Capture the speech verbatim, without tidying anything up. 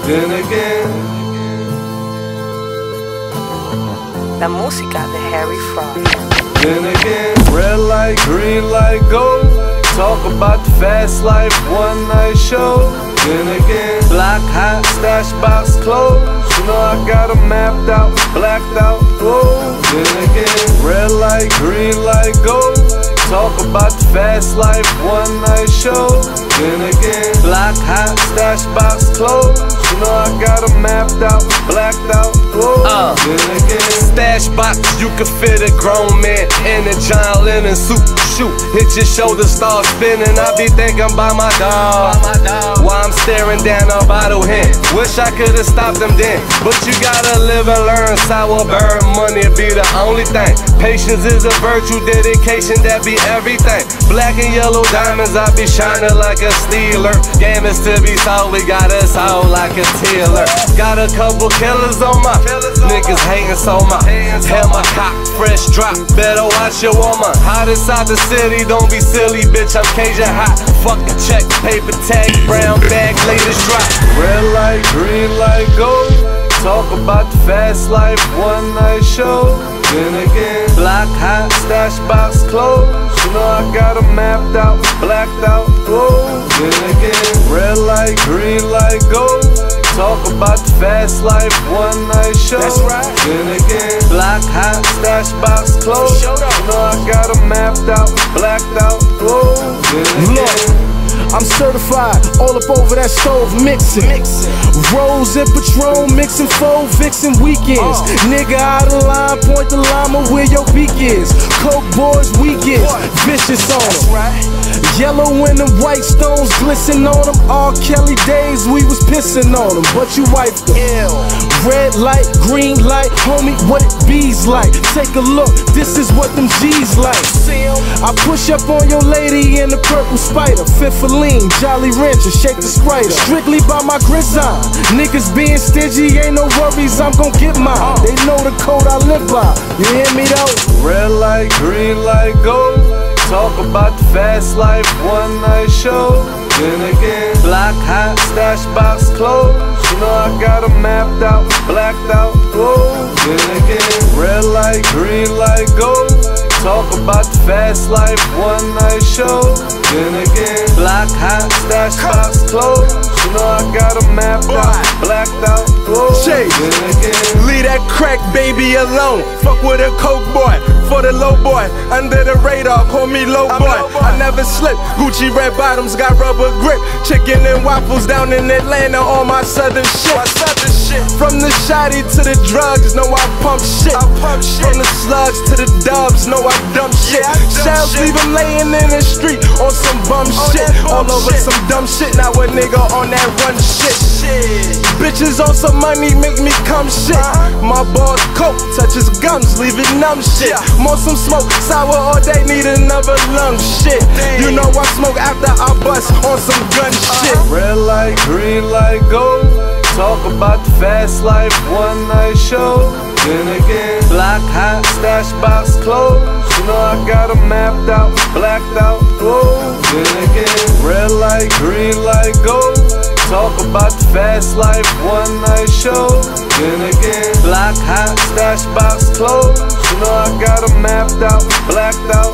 then again. La música de Harry Fraud. Then again, red light, green light, go. Talk about the fast life, one night show. Then again, block hot, stash box closed. You know I got them mapped out, blacked out, whoa. Then again, red light, green light, go. Talk about the fast life, one night show. Then again, block hot, stash box closed. You know I got them mapped out, blacked out, whoa. Uh, then again, stash box, you can fit a grown man in a John Lennon suit. Shoot, hit your shoulder, start spinning. I be thinking about my dog, while I'm staring down a bottle hen. Wish I could've stopped them then, but you gotta live and learn. Sour bird money be the only thing. Patience is a virtue, dedication that be everything. Black and yellow diamonds, I be shining like a stealer. Game is to be sold, we got us all like a tiller. Got a couple killers on my niggas hating so my hell my cock, fresh drop. Better watch your woman. Hot inside the city, don't be silly, bitch. I'm Cajun hot. Fucking check, paper tag, brown bag, latest drop. Red light, green light, go. Talk about the fast life, one night show. Then again, block hot, stash box closed. You know I got them mapped out, blacked out, whoa. Then again, red light, green light, go. Talk about the fast life, one night show. That's right. Then again, block hot, stash box closed. You know I got them mapped out, blacked out, whoa. Then again, I'm certified, all up over that stove mixing. Rose and Patron mixing four vixen weekends. Uh. Nigga out of line, point the llama where your beak is. Coke boys weekends, vicious on them. Right. Yellow and them white stones glisten on them. R. Kelly days we was pissing on them, but you wiped them. Ew. Red light, green light, homie, what it bees like. Take a look, this is what them G's like. I push up on your lady in the purple spider. Fifth for lean, Jolly Rancher, shake the Sprite. Strictly by my grizzon. Niggas being stingy, ain't no worries, I'm gon' get mine. They know the code I live by, you hear me though? Red light, green light, go. Talk about the fast life, one night show. Then again, block hot, stash box closed. You know I got them mapped out, blacked out, whoa. Then again, red light, green light, go. Talk about the fast life, one night show. Then again, block hot, stash box closed. You know I got them mapped out, blacked out, whoa. Then again, leave that crack baby alone. Fuck with a coke boy, for the low boy. Under the radar, call me low boy. I never slip, Gucci red bottoms, got rubber grip. Chicken and waffles down in Atlanta on my southern shit. From the shotty to the drugs, know I pump shit. From the slugs to the dubs, know I dump shit. Shells leave them laying in the street on some bum shit. All over some dumb shit, now a nigga on that run shit. Bitches on some money make me come shit. My boss coke, touches gums, leave it numb shit. More some smoke, sour all day, need another lung shit. You know I smoke after I bust on some gun shit. Red light, green light, go. Talk about the fast life, one night show. Then again, block hot, stash box closed. You know I got them mapped out, blacked out, whoa. Then again, red light, green light, go. Talk about the fast life, one night show. Then again, block hot, stash box closed. You know I got them mapped out, blacked out,